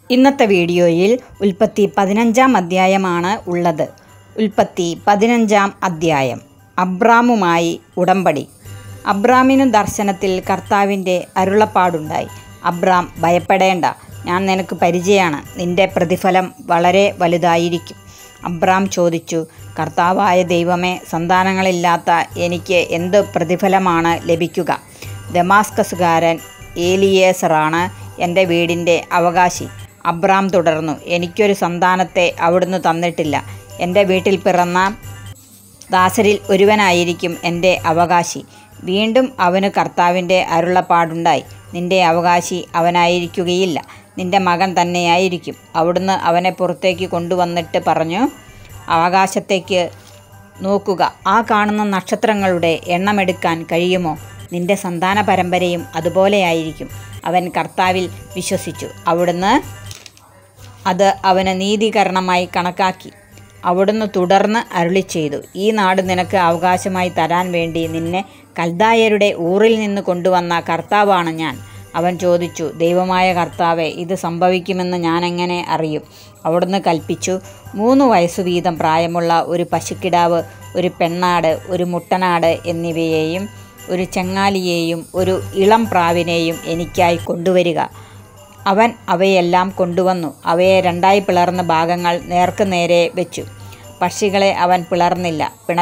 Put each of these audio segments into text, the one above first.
ഇന്നത്തെ വീഡിയോയിൽ ഉൽപ്പത്തി 15-ാം അധ്യായമാണ് ഉള്ളത്. ഉൽപ്പത്തി 15-ാം അധ്യായം. അബ്രാമുമായി ഉടമ്പടി. അബ്രാമിനു ദർശനത്തിൽ കർത്താവിൻ്റെ അരുളപ്പാടുണ്ടായി. അബ്രാം, ഭയപ്പെടേണ്ട, ഞാൻ നിനക്ക് പരിചയമാണ്, നിന്റെ പ്രതിഫലം വളരെ വലുതായിരിക്കും. അബ്രാം ചോദിച്ചു, കർത്താവായ ദൈവമേ, സന്താനങ്ങളില്ലാത്ത എനിക്ക് എന്ത് പ്രതിഫലമാണ് ലഭിക്കുക? ദമാസ്കസുകാരൻ ഏലിയേസറാണ് എൻ്റെ വീടിൻ്റെ അവകാശി. അബ്രാം തുടർന്നു, എനിക്കൊരു സന്താനത്തെ അവിടുന്ന് തന്നിട്ടില്ല. എൻ്റെ വീട്ടിൽ പിറന്ന ദാസരിൽ ഒരുവനായിരിക്കും എൻ്റെ അവകാശി. വീണ്ടും അവന് കർത്താവിൻ്റെ അരുളപ്പാടുണ്ടായി, നിൻ്റെ അവകാശി അവനായിരിക്കുകയില്ല, നിൻ്റെ മകൻ തന്നെയായിരിക്കും. അവിടുന്ന് അവനെ പുറത്തേക്ക് കൊണ്ടുവന്നിട്ട് പറഞ്ഞു, ആകാശത്തേക്ക് നോക്കുക, ആ കാണുന്ന നക്ഷത്രങ്ങളുടെ എണ്ണമെടുക്കാൻ കഴിയുമോ? നിൻ്റെ സന്താന പരമ്പരയും അതുപോലെയായിരിക്കും. അവൻ കർത്താവിൽ വിശ്വസിച്ചു. അവിടുന്ന് അത് അവന് നീതീകരണമായി കണക്കാക്കി. അവിടുന്ന് തുടർന്ന് അരുളിച്ചെയ്തു, ഈ നാട് നിനക്ക് അവകാശമായി തരാൻ വേണ്ടി നിന്നെ കൽദായരുടെ ഊറിൽ നിന്ന് കൊണ്ടുവന്ന കർത്താവാണ് ഞാൻ. അവൻ ചോദിച്ചു, ദൈവമായ കർത്താവേ, ഇത് സംഭവിക്കുമെന്ന് ഞാനെങ്ങനെ അറിയും? അവിടുന്ന് കൽപ്പിച്ചു, 3 വയസ്സു വീതം പ്രായമുള്ള ഒരു പശുക്കിടാവ്, ഒരു പെണ്ണാട്, ഒരു മുട്ടനാട് എന്നിവയെയും ഒരു ചെങ്ങാലിയെയും ഒരു ഇളം പ്രാവിനെയും എനിക്കായി കൊണ്ടുവരിക. അവൻ അവയെല്ലാം കൊണ്ടുവന്നു. അവയെ 2ആയി പിളർന്ന ഭാഗങ്ങൾ നേർക്ക് നേരെ വെച്ചു. പക്ഷികളെ അവൻ പിളർന്നില്ല.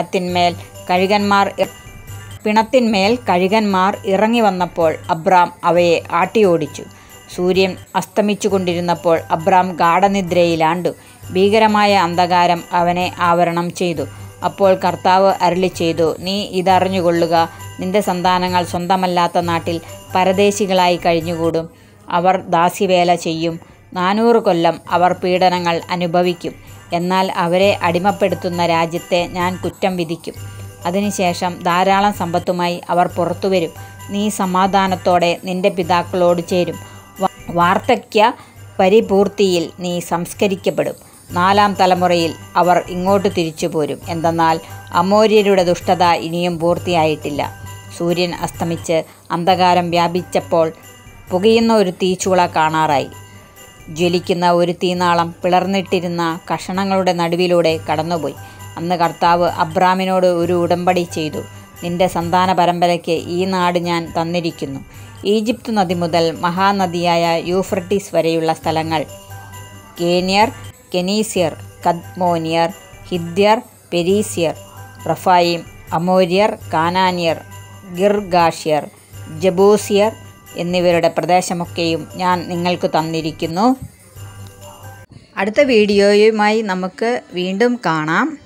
പിണത്തിന്മേൽ കഴുകന്മാർ ഇറങ്ങി വന്നപ്പോൾ അബ്രാം അവയെ ആട്ടിയോടിച്ചു. സൂര്യൻ അസ്തമിച്ചു കൊണ്ടിരുന്നപ്പോൾ അബ്രാം ഗാഢനിദ്രയിലാണ്ടു. ഭീകരമായ അന്ധകാരം അവനെ ആവരണം ചെയ്തു. അപ്പോൾ കർത്താവ് അരുളിച്ചെയ്തു, നീ ഇതറിഞ്ഞുകൊള്ളുക, നിന്റെ സന്താനങ്ങൾ സ്വന്തമല്ലാത്ത നാട്ടിൽ പരദേശികളായി കഴിഞ്ഞുകൂടും. അവർ ദാസ്യവേല ചെയ്യും. 400 കൊല്ലം അവർ പീഡനങ്ങൾ അനുഭവിക്കും. എന്നാൽ അവരെ അടിമപ്പെടുത്തുന്ന രാജ്യത്തെ ഞാൻ കുറ്റം വിധിക്കും. അതിനുശേഷം ധാരാളം സമ്പത്തുമായി അവർ പുറത്തുവരും. നീ സമാധാനത്തോടെ നിന്റെ പിതാക്കളോട് ചേരും. വാർദ്ധക്യ പരിപൂർത്തിയിൽ നീ സംസ്കരിക്കപ്പെടും. 4-ാം തലമുറയിൽ അവർ ഇങ്ങോട്ട് തിരിച്ചു പോരും. എന്തെന്നാൽ അമോര്യരുടെ ദുഷ്ടത ഇനിയും പൂർത്തിയായിട്ടില്ല. സൂര്യൻ അസ്തമിച്ച് അന്ധകാരം വ്യാപിച്ചപ്പോൾ പുകയുന്ന ഒരു തീച്ചൂള കാണാറായി. ജ്വലിക്കുന്ന ഒരു തീനാളം പിളർന്നിട്ടിരുന്ന കഷണങ്ങളുടെ നടുവിലൂടെ കടന്നുപോയി. അന്ന് കർത്താവ് അബ്രാമിനോട് ഒരു ഉടമ്പടി ചെയ്തു, നിന്റെ സന്താന പരമ്പരയ്ക്ക് ഈ നാട് ഞാൻ തന്നിരിക്കുന്നു. ഈജിപ്ത് നദി മുതൽ മഹാനദിയായ യൂഫ്രട്ടീസ് വരെയുള്ള സ്ഥലങ്ങൾ, കേന്യർ, കെനീസ്യർ, കദ്മോനിയർ, ഹിദ്യർ, പെരീസ്യർ, റഫായിം, അമോര്യർ, കാനാന്യർ, ഗിർഗാഷ്യർ, ജബൂസിയർ എന്നിവരുടെ പ്രദേശമൊക്കെയും ഞാൻ നിങ്ങൾക്ക് തന്നിരിക്കുന്നു. അടുത്ത വീഡിയോയുമായി നമുക്ക് വീണ്ടും കാണാം.